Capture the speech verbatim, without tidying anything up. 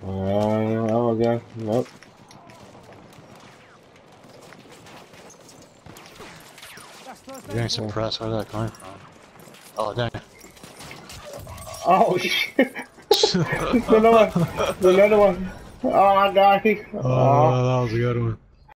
oh, okay. Nope. You're getting suppressed. Where's that coming from? Oh, dang. Oh, shit. There's another one. There's another one. Oh, I got it. Oh, Oh. that was a good one.